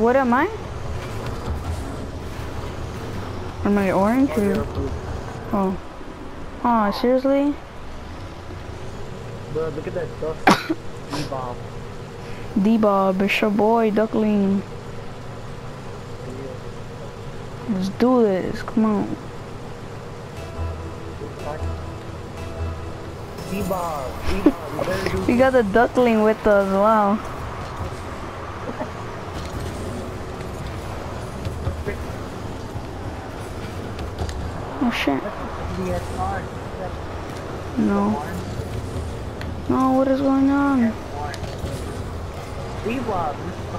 what am I? Am I orange Oh, you're or? a blue. Oh. Oh, seriously? Bro, look at that duck. D-bomb. D-Bob, it's your boy, Duckling. Let's do this, come on. D-bomb. D-bomb. You better do We got the Duckling with us, wow. Oh shit. DSR. No. No, what is going on? D-bomb.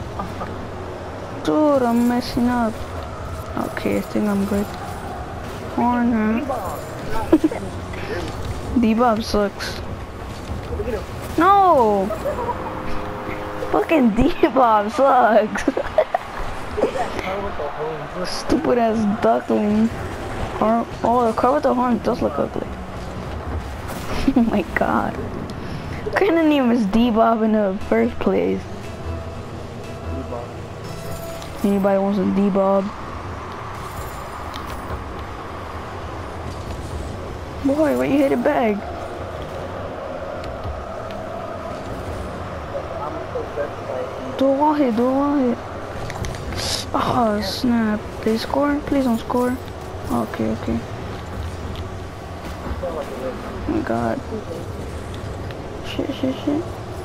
Dude, I'm messing up. Okay, I think I'm good. Corner. D-bomb. D-Bob sucks. Look at him. No! Fucking D-Bob sucks. Stupid ass duckling. Or, oh, the car with the horn does look ugly. Oh my god. What kind of name is D-Bob in the first place? Anybody wants a D-Bob? Boy, why you hit it back? Do a wall hit, do a wall hit. Oh snap. They score? Please don't score. Okay, okay. Oh my god. Shit, shit, shit.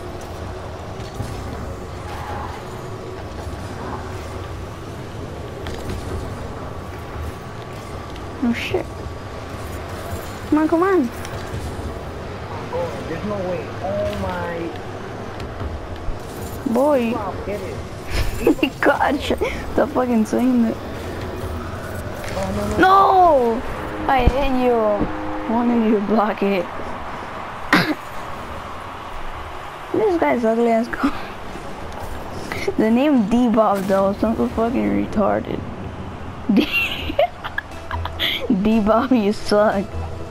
Oh shit. Come on, come on. Oh, there's no way. Oh my. Boy. Wow, get it. Gosh, the fucking saying it. Oh, no, no. No! I hit you. Wanted you to block it. This guy's ugly as co. The name D-Bob though sounds so fucking retarded. D-Bob, you suck.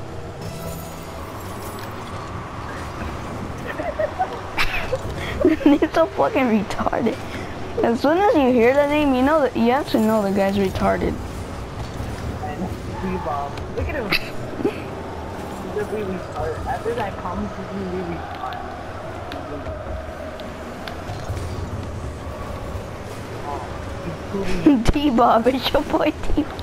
It's so fucking retarded. As soon as you hear that name, you know that you have to know the guy's retarded. D-bomb. Look at him. He's really retarded. After that comment, he's really retarded. Oh, he's D-Bob, it's your boy D-Bob.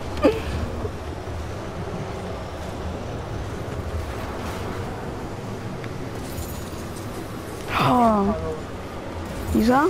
Oh, you saw?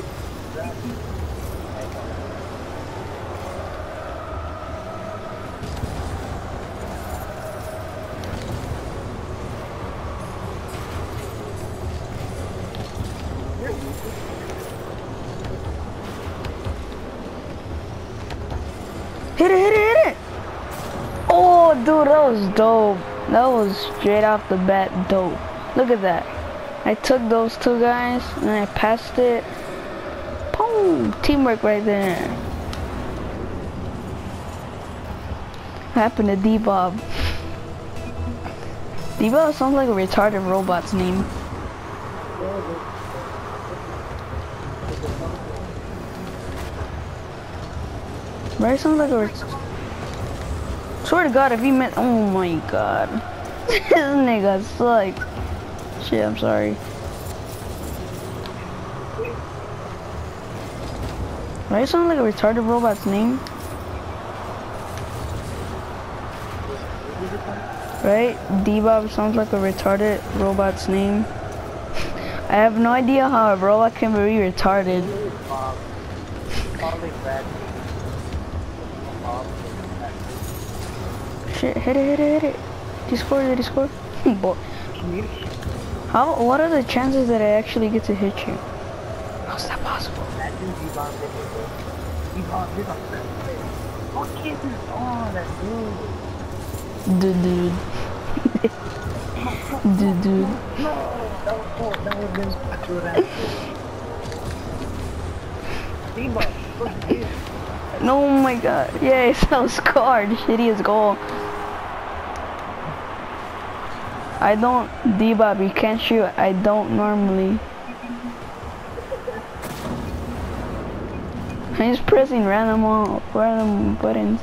Hit it, hit it, hit it! Oh, dude, that was dope. That was straight off the bat dope. Look at that. I took those two guys and I passed it. Boom! Teamwork right there. What happened to D-Bob? D-Bob sounds like a retarded robot's name. Right? Sounds like a swear to God, if he meant, oh my God. This nigga sucks. Shit, I'm sorry. Right? Sounds like a retarded robot's name. Right? D-Bob sounds like a retarded robot's name. I have no idea how a robot can be retarded. Shit, hit it, hit it, hit it. Did he score? Did he score? Boy. What are the chances that I actually get to hit you? How is that possible? Dude. Dude. No, my God. Yes, that was scored. Shittiest goal. I don't, D-Bob, you can't shoot. I don't normally. He's pressing random buttons.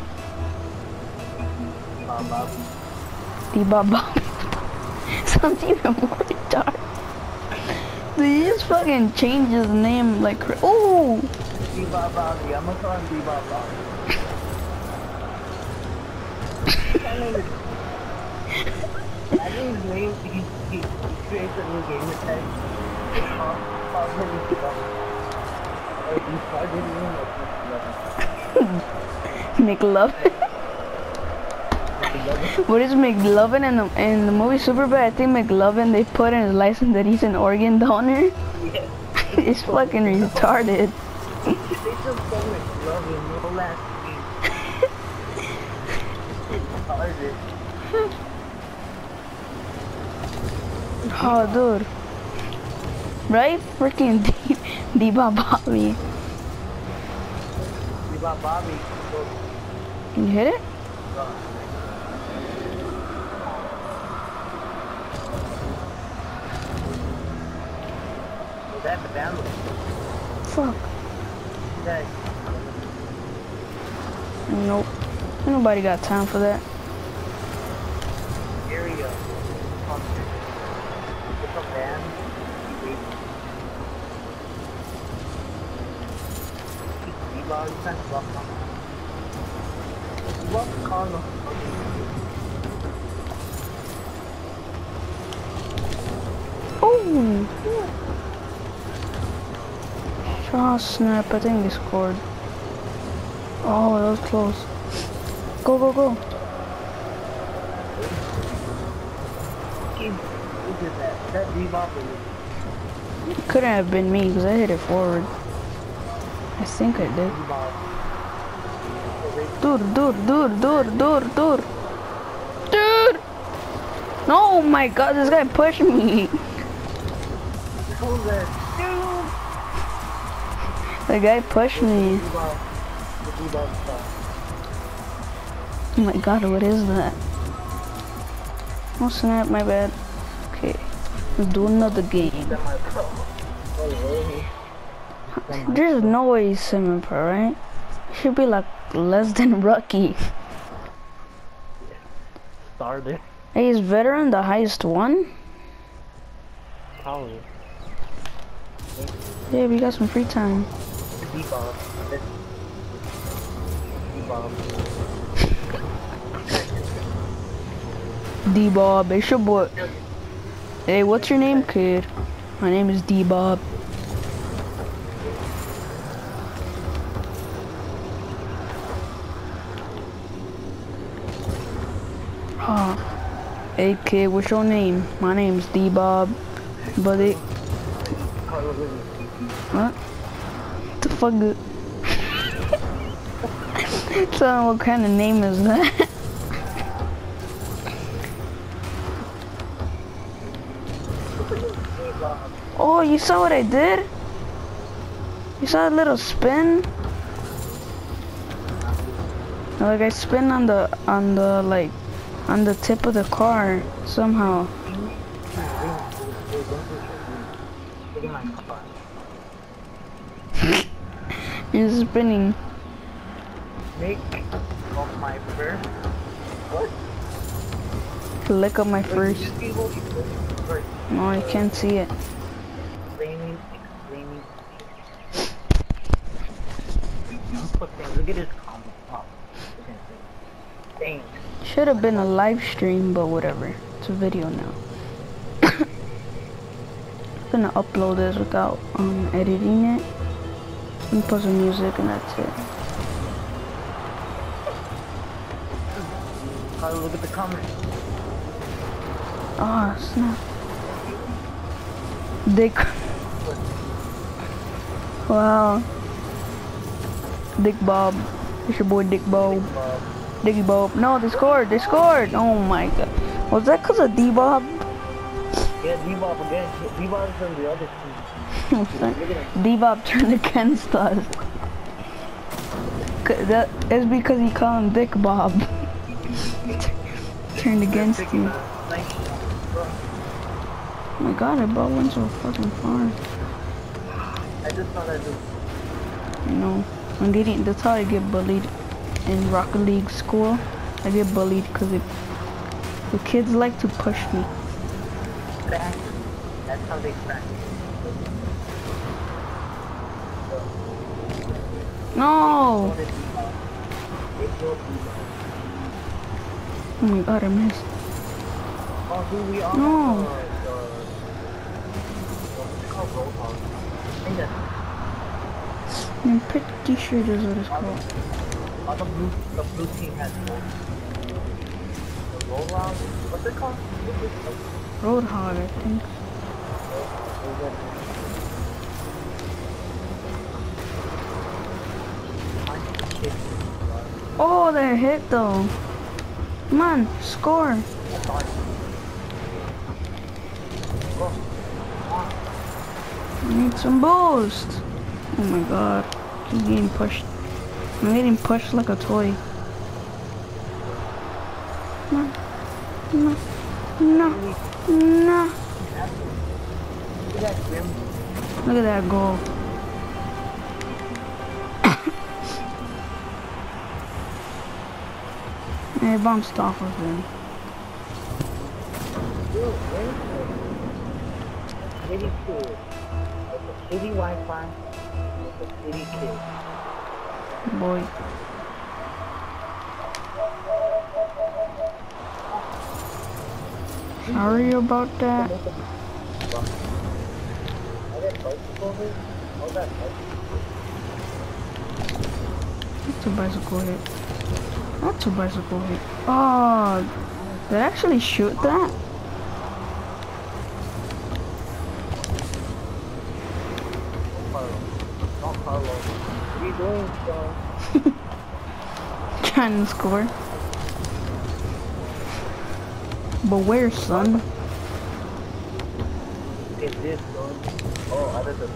D-Bob. Sounds even more retarded. Dude, he just fucking changed his name like ooh! D-Bob Bobby, I'm gonna call him D-Bob Bobby. I think his name, he creates a new game tag. Called him D-Bob. He started him like McLovin. What is McLovin in the movie Superbad? I think McLovin, they put in his license that he's an organ donor. Yeah. It's fucking retarded. They just call McLovin, no last name. Retarded. Oh, dude. Right? Freaking D-Bob Bobby. D-Bob Bobby. Can you hit it? That's a download. Fuck. That Nope. Ain't nobody got time for that. area. It's a band. D-Bob, you can't block him. Block Connor. Oh! Oh snap, I think they scored. Oh, that was close. Go, go, go. Who did that? That D-Bob was It couldn't have been me because I hit it forward. I think I did. D-Bob. Dude. Dude! No, my god, this guy pushed me. Who's that? The guy pushed me. D-Bob. The D-Bob stuff. Oh my god, what is that? Oh snap, my bad. Okay, let's do another game. That my pro. Oh, really? There's no way he's semi-pro, right? Should be like less than rookie. Started. Hey, is veteran the highest one? Probably. Yeah, we got some free time. D-Bob. D-Bob. D-Bob, it's your boy. Hey, what's your name, kid? My name is D-Bob. Oh. Hey, kid, what's your name? My name's D-Bob. Buddy. What? The fuck? So, what kind of name is that? Oh, you saw what I did? You saw a little spin? Like I spin on the tip of the car somehow. You're spinning. Make of my first. What? Lick up my first. No, I can't see it. Explaining. Look at his comment. Oh, dang. Should have been a live stream, but whatever. It's a video now. I'm gonna upload this without editing it. And put some music and that's it. Oh, look at the comment. Oh, snap. Dick. Wow. Dick Bob. It's your boy Dick Bob. Dicky Bob. No, they scored. They scored. Oh my god. Was that because of D-Bob? Yeah, D-Bob again. D-Bob is from the other team. D-Bob turned against us. That is because he called him Dick Bob. Turned against you. Oh my god, I brought one so fucking far. I just thought I'd do. You know. I'm getting, that's how I get bullied in Rocket League school. I get bullied because the kids like to push me. Practice. That's how they practice. No! They will be Oh my god, I missed. Oh, dude, we are No. what's it called? Roadhog. I think that's I'm pretty sure that's what it's called. the blue team has gold. The Roadhog? What's it called? What's it called? Roadhog, I think. Oh, that hit though. Come on, score. I need some boost. Oh my god, he's getting pushed. I'm getting pushed like a toy. No, no, no, no. Look at that goal. I bounced off of him. City kid. Like a city Wi-Fi. Like a city kid. Boy. Sorry about that. That's a bicycle hit. That's a bicycle hit. Oh, did I actually shoot that? What are you doing, son? Trying to score. But where, son? It's this, son. Oh, I did the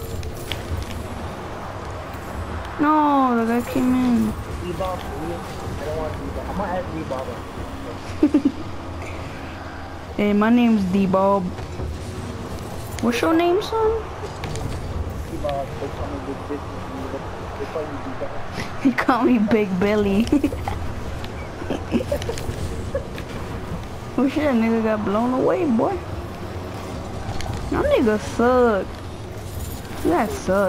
No, the guy came in. D-Bob, please. I don't want D-Bob. I'm gonna add D-Bob. Hey, my name's D-Bob. What's your name, son? D-Bob, they call me Big Business. They call you D-Bob. He called me Big Billy. Oh shit, that nigga got blown away, boy. That nigga suck. That suck.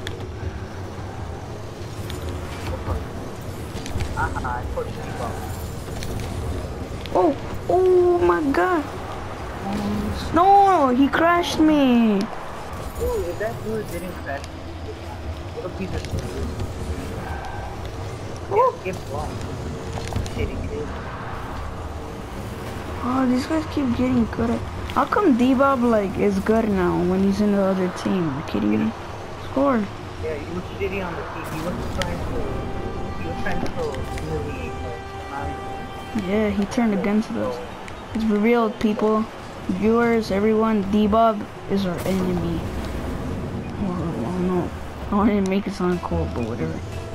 I put D-Bob. Oh, oh my god. No, he crashed me. Dude, if that dude didn't crash, what a piece of shit. Oh. Get blocked. Shitty kid. Oh, these guys keep getting good at. How come D-Bob like is good now when he's in the other team? Are you kidding me? Score. Yeah, he was shitty on the team. He was trying to humiliate us. Yeah, he turned against us. It's revealed, people, viewers, everyone. D-Bob is our enemy. Or, well, no, I wanted to make it sound cool, but whatever.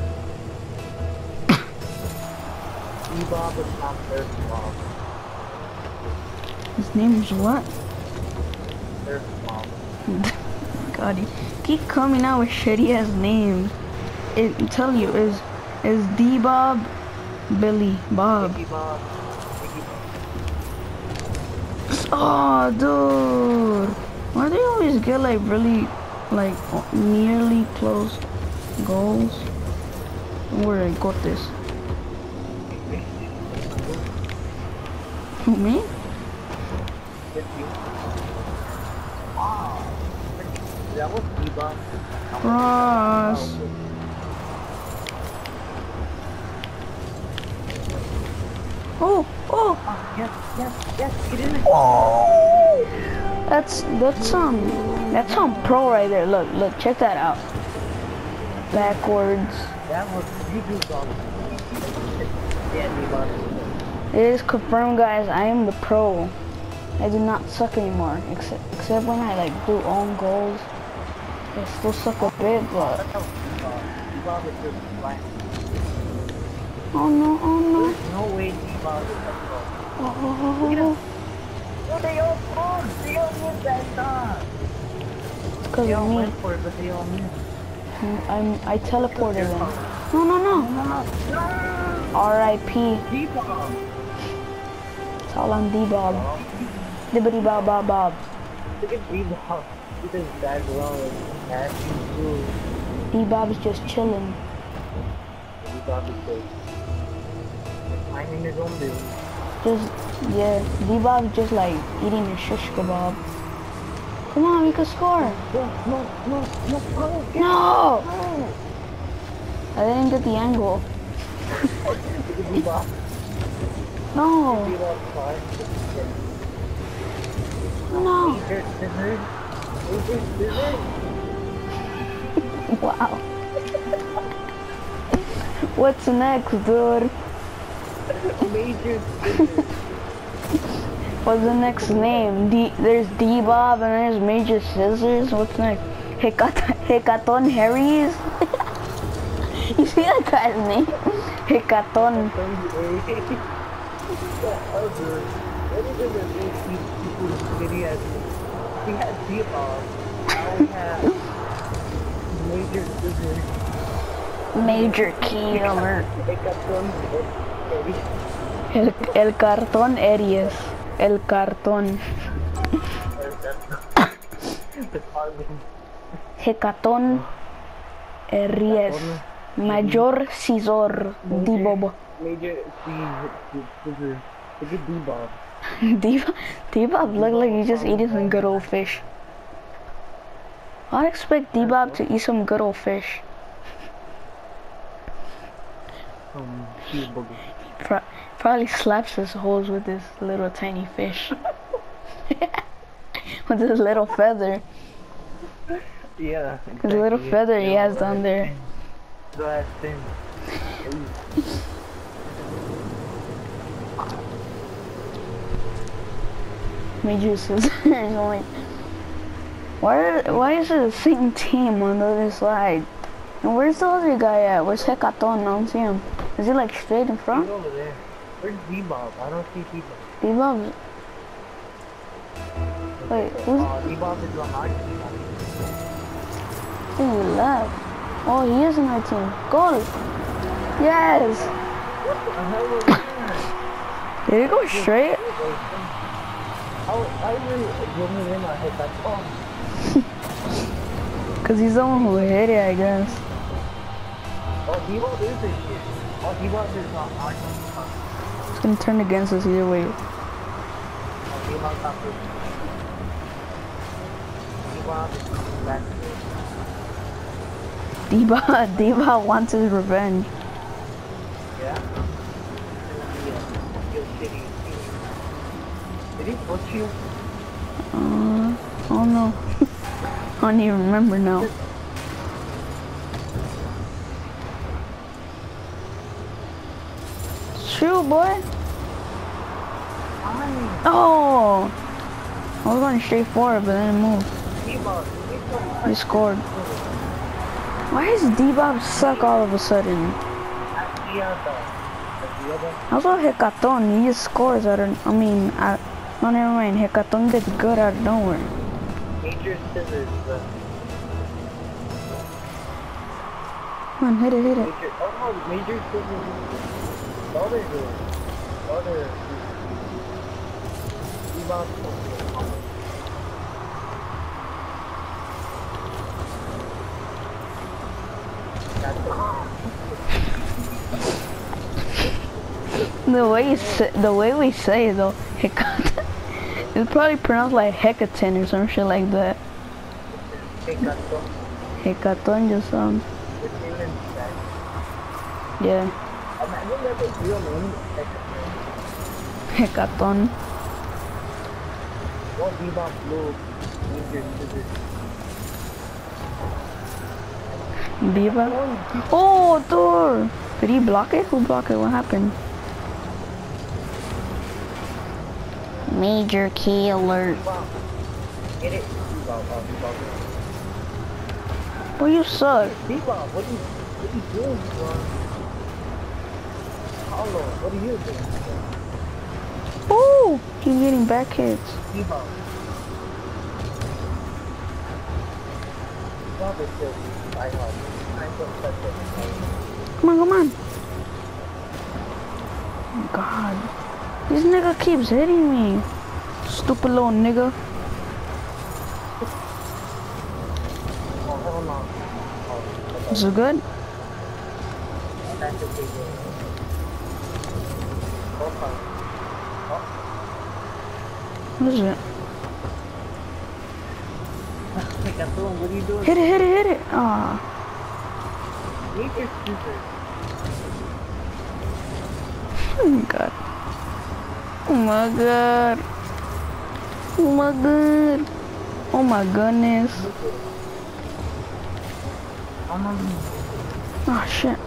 D-Bob is not Earth Bob. His name is what? Earth Bob. God, he keep coming out with shitty ass names. I'm telling you, is D-Bob, Billy Bob. Iggy Bob. Oh, dude, why do they always get like really, like nearly close goals? Where I got this? Who, me? Wow. That was D-Bob. Cross. Oh, oh. Yes, get in there. That's pro right there. Look, check that out. Backwards. That was D-Bob. Yeah, D-Bob. It is confirmed, guys. I am the pro. I do not suck anymore, except when I like do own goals. I still suck a bit, but D-Bob is just flying. oh no, oh no. There's no way D-Bob is that pro. Oh, Oh, they all won! They all won that time! it's because They of all me. went for it, but they all missed. I teleported them. No, no, no. R.I.P. D-Bob. It's all on D-Bob. Dibbity bob bob bob. Look at D-Bob. He does background with asking too. D-Bob's just chilling. D-Bob is good. Minding his own business. Just, yeah, D-Bob's just like eating a shish kebab. Come on, we could score. No. No! I didn't get the angle. Look at D-Bob. No! D-Bob's fine. No! Major scissors. Major scissors. Wow. What's next, dude? Major scissors. What's the next name? There's D-Bob and there's Major Scissors. What's next? Hecaton Harry's? You see that guy's name? Hecaton. What is it that makes these people's videos? We had D-Bob. Now we have Major scissors. Major Killer. Hecaton. El cartón Aries. El cartón. Hecaton Aries. Mayor Scissor. D-Bob. Major scissors. Look at D-Bob. D-Bob look like he's just eating some good old fish. I expect D-Bob to eat some good old fish. Cheeseburger. Probably slaps his holes with this little tiny fish. With this little feather. Yeah. His little feather he has down there. That thing. Major Scissors. Like, why is it the same team on the other side? And where's the other guy at? Where's Hecaton? I don't see him. Is he like straight in front? He's over there. Where's D-Bob? I don't see D-Bob. D-Bob's... Wait, who's... D-Bob is on our team. He left. Oh, he is on our team. Goal! Yes! What the hell was that? Did he go straight? I really didn't in my head that oh. Cause he's the one who hit it, I guess. Oh, D-Bob is this shit. Oh, D-Bob is on our team. It's gonna turn against us either way. Oh, D-Bob got this. D-Bob is coming back to D-Bob wants his revenge. Yeah. Did he push you? Oh no. I don't even remember now. True, boy. Oh! I was going straight forward, but then it moved. He scored. Why does D-Bob suck all of a sudden? Also, Hecaton, he just scores out of, no, never mind. Hecaton gets good out of nowhere. Major scissors. Come on, hit it. Major, oh no, major scissors. Other good. Other. D-Bob. The way we say it though, Hecaton, it's probably pronounced like Hecaton or some shit like that. Hecaton just sounds. Yeah. Hecaton. What D-Bob blue? Major scissors. D-Bob? Oh, Thor! Did he block it? Who blocked it? What happened? Major Killer. Get it? D-Bob. Well, you suck. D-Bob, what are you doing, bro? Paulo, what are you doing? Ooh! He's getting back hits. D-Bob. D-Bob is good. I know. I don't touch it. Come on, come on. Oh, God. This nigga keeps hitting me. Stupid little nigga. Oh, hell no. Oh, Is it good? that's a big one. Okay. Oh, What is it? Captain, what are you doing? Hit it, hit it, hit it. Ah. Make it stupid. Oh my God. Oh my God. Oh my God. Oh my goodness. Oh shit.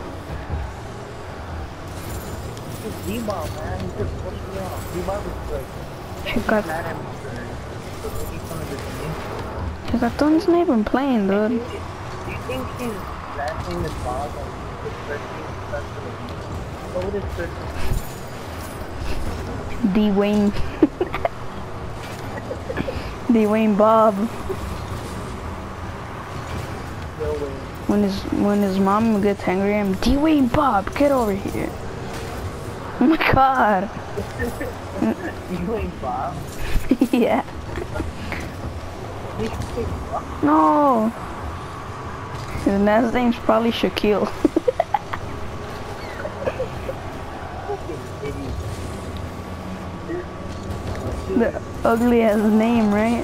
It's D-ball, man. He's just pushing me off. D-ball is like... He got, mad at me for making fun of this name. he got Tony's name and playing, dude. Do you think his last name is Bob and his first name is Spencer? What would his first name be? Dwayne. Dwayne Bob. No way. When his mom gets angry, I'm Dwayne Bob, get over here. Oh my God. You ain't Bob? Yeah. You ain't Bob? No. His last name's probably Shaquille. Fucking idiot. The ugly ass name, right?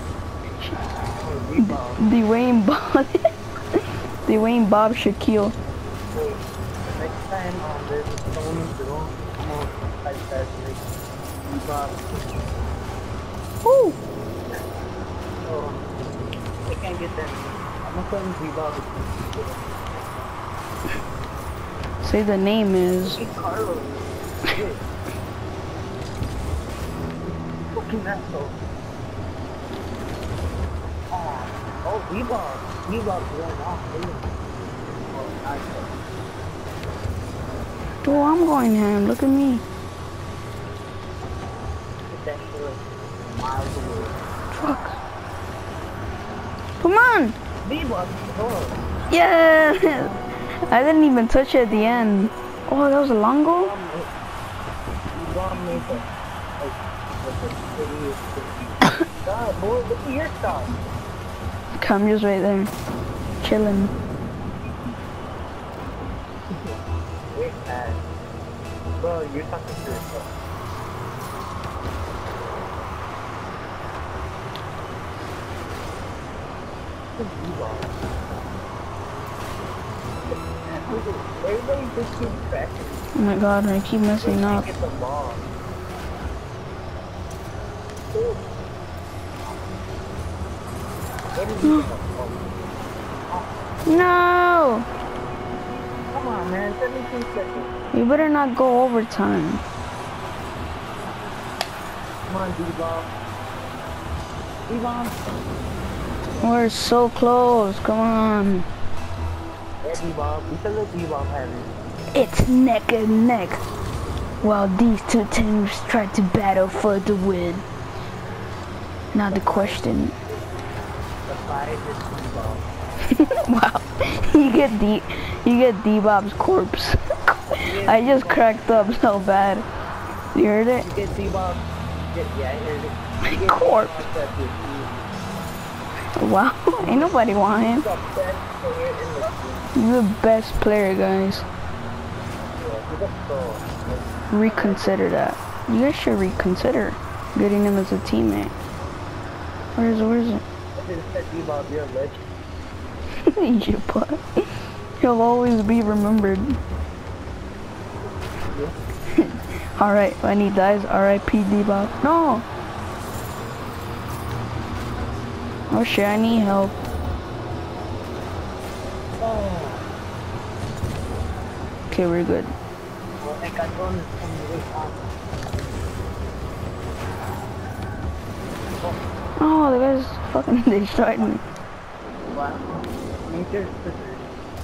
Dwayne Bob. Dwayne Bob Shaquille. Wait, next time there's a stone girl, I'm gonna type that like Bob. Woo! Oh, I can't get that. I'm gonna call him Bob. Say the name is. Hey, Carlos. Shit. Fucking asshole. Oh, Bebop. Bebop's going off, isn't it? Oh, nice. Oh, I'm going ham. Look at me. Get that shit like miles away. Fuck. Come on. Bebop, oh. Yeah. I didn't even touch it at the end. Oh, that was a long goal? Bebop made the, God, boy, look at your style. Come just right there. Chilling. Wait, man. Bro, you're talking to yourself. Everybody just keeps crashing. Oh my God, I keep messing up. Get the ball. No! Come on, man. 17 seconds. You better not go overtime. Come on, D-Bob. D-Bob. We're so close. Come on. Yeah, D-Bob. We should let D-Bob have it. It's neck and neck. While these two teams try to battle for the win. Now the question. The fight is D-Bob. Wow. You get D-Bob's corpse. I just cracked up so bad. You heard it? You get D-Bob. Yeah, I heard it. You get Corpse. D-Bob. Wow. Ain't nobody want him. The best player in the team. He's the best player, guys. Yeah, he's a pro. Reconsider that. You guys should reconsider getting him as a teammate. Where is it? I just said D-Bob, you're a legend. You butt. He'll always be remembered. Alright, when he dies, R.I.P. D-Bob. No! Oh shit, I need help. Oh. Okay, we're good. Well, I got one is coming way fast. Oh, the guy's fucking destroyed me. Wow. Nature's preserved.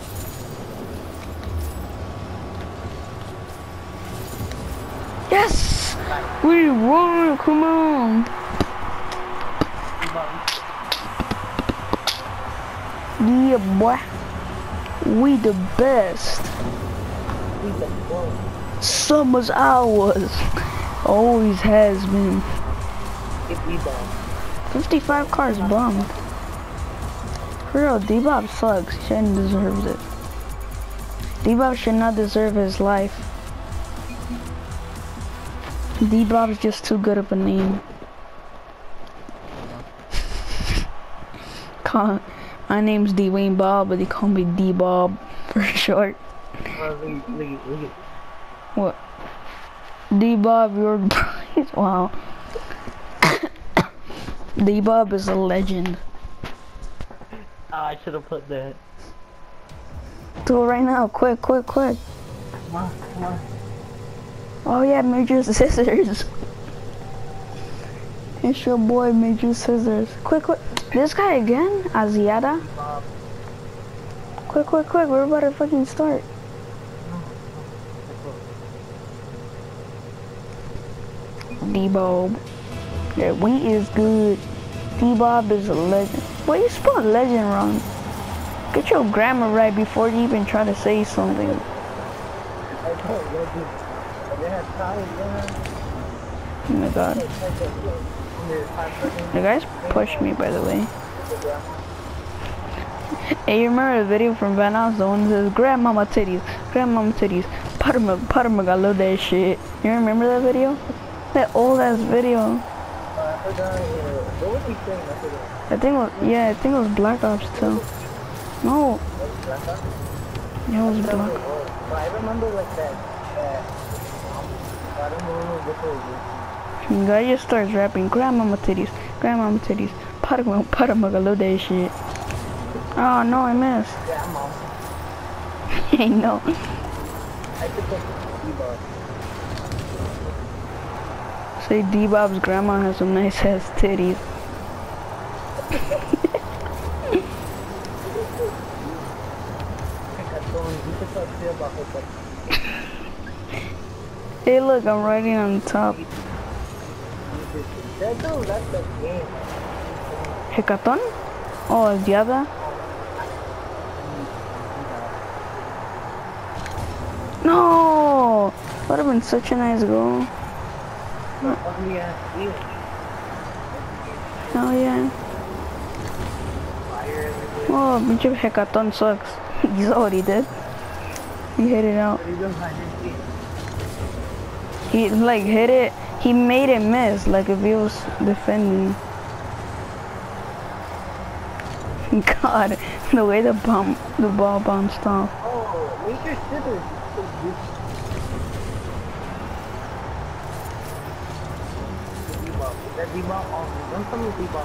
Yes! We won! Come on! Yeah, boy. We the best. We the best. Summer's ours. Always has been. Get D-Bob. 55 cars bummed. For real, D-Bob sucks. He shouldn't deserve it. D-Bob should not deserve his life. D-Bob is just too good of a name. My name's Dwayne Bob, but they call me D-Bob for short. Look. What? D-Bob, you're... Wow. D-Bob is a legend. I should have put that. Do it right now, quick. Come on. Oh yeah, Major Scissors. It's your boy, Major Scissors. Quick. This guy again? Asiata? Quick. We're about to fucking start. D-Bob. That wheat is good. D-Bob is a legend. Why you spell legend wrong? Get your grammar right before you even try to say something. Oh my god. The guys pushed me, by the way. Hey, you remember the video from Van Oz, the one that says, Grandmama titties, Pottermug, I love that shit. You remember that video? That old ass video. I think it was Black Ops 2. No. Yeah, it was Black. I remember like that. I don't remember what it was. The guy just starts rapping, Grandmama titties, Pottermug, I love that shit. Oh no, I missed. Grandma. I know. I could put D-Bob. Say D-Bob's grandma has some nice ass titties. Hey look, I'm writing on top. Hekaton? Oh, Diada? No! Would have been such a nice goal. Oh yeah. Oh, Mitchell Hekaton sucks. He's already dead. He hit it out. He like hit it. He made it miss, like if he was defending. God, the way the ball bounced off. Oh, Major Scissors. That D-Bob on. Don't tell me D-Bob.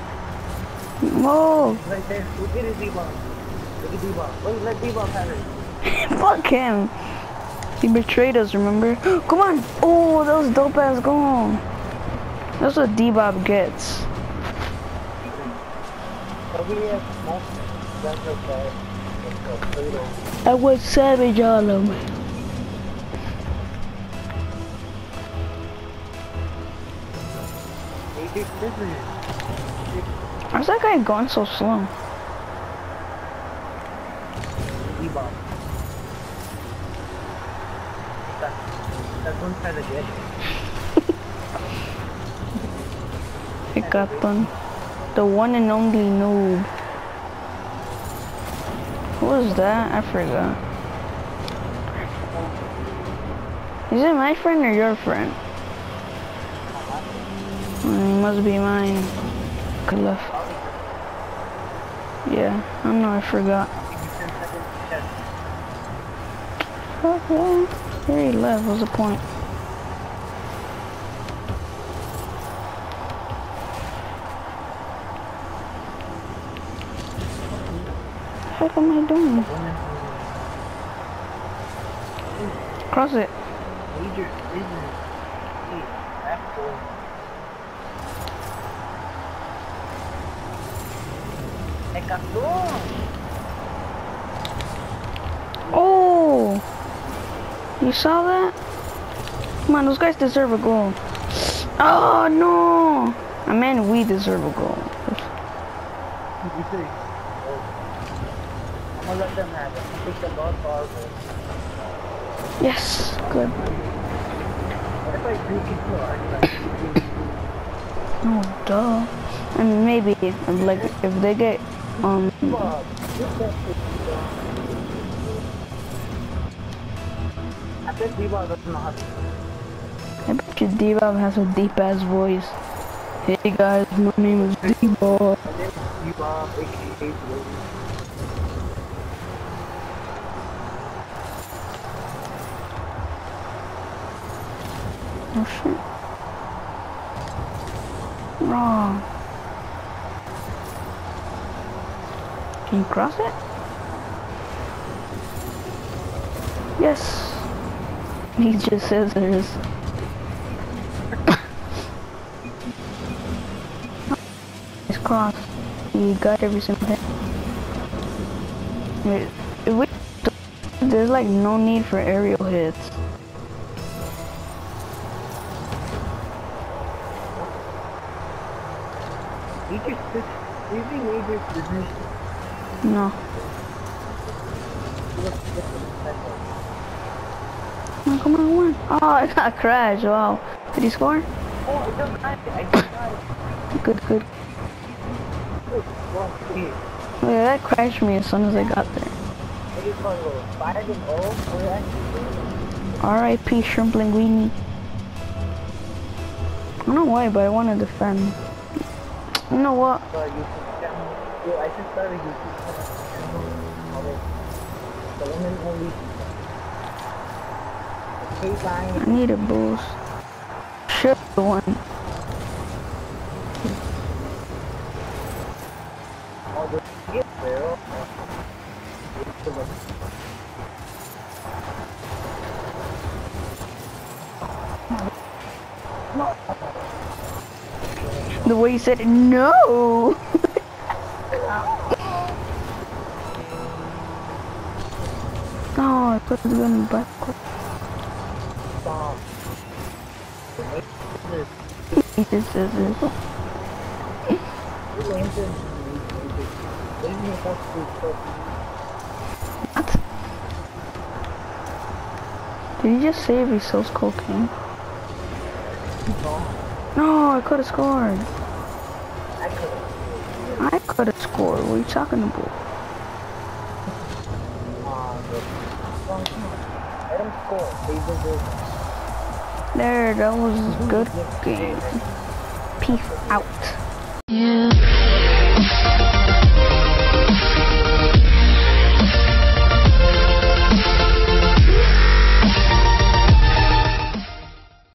Whoa! Right there. Look at his D-Bob. Look at D-Bob. Wait, let D-Bob have it. Fuck him. He betrayed us, remember? Come on! Oh, that was dope ass goal. That's what D-Bob gets. That's okay. I was savage on him. How's that guy going so slow? D-Bob. That one's trying to get it. Hekaton. The one and only noob. Who was that? I forgot. Is it my friend or your friend? It must be mine. Could left. Yeah, I don't know, I forgot. Oh, yeah. Here he left, what's the point? What the heck am I doing? Cross it. Oh! You saw that? Come on, those guys deserve a goal. Oh no! I meant we deserve a goal. I'll let them have it. I'll take the ball forward. Yes, good. What if I drink it too hard? Oh, duh. I mean, maybe, like, if they get, Bob, I bet D-Bob doesn't know how to. I bet you D-Bob has a deep-ass voice. Hey guys, my name is D-Bob. My name is D-Bob, aka Blue. Oh shit. Wrong. Can you cross it? Yes. He just scissors. It's crossed. He got every single hit. There's like no need for aerial hits. No. Oh, come on, one. Oh, I got crashed. Wow. Did he score? Oh, I just got it. I just got it. Good, good. Well, please. Yeah, that crashed me as soon as I got there. What do you call it? 5-0? What actually? R.I.P. Shrimp Linguini. I don't know why, but I want to defend. You know what? So YouTube channel. Yo, I just started YouTube channel. The woman only. I need a boost. Sure, the one. Oh, the get there. The way you said it, no! Oh, I put the gun back. He just says this. What? Did you just say if he sells cocaine? No, I could have scored. I could have scored. What are you talking about? There, that was a good game. Peace out. Yeah.